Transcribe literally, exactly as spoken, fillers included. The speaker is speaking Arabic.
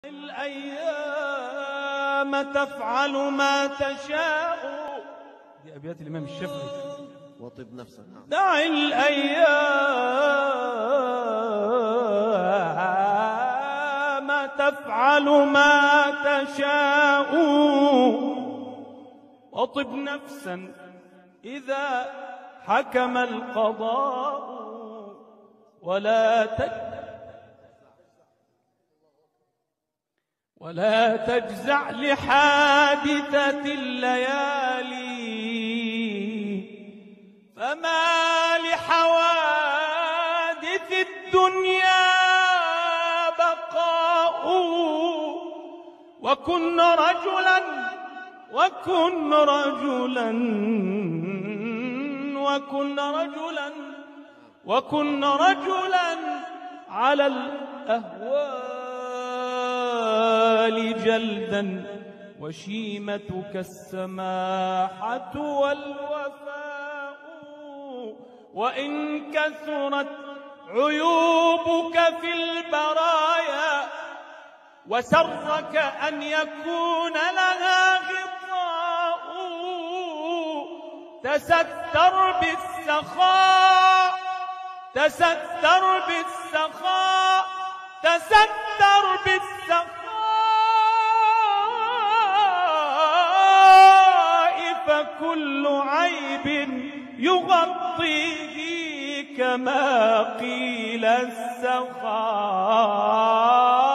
الأيام تفعل ما تشاء. دي أبيات الإمام الشافعي. وطب نفسك. دع الأيام تفعل ما تشاء، وطب نفسا إذا حكم القضاء، ولا تجزع ولا تجزع لحادثة الليالي، فما لحوادث الدنيا بقاء. وكن رجلا وكن رجلا وكن رجلا وكن رجلا على الأهوال جلدا، وشيمتك السماحة والوفاء. وإن كثرت عيوبك في البرايا وسرك أن يكون لها غطاء، تستر بالسخاء تستر بالسخاء تستر بالسخاء، فكل عيب يغطيه كما قيل السخاء.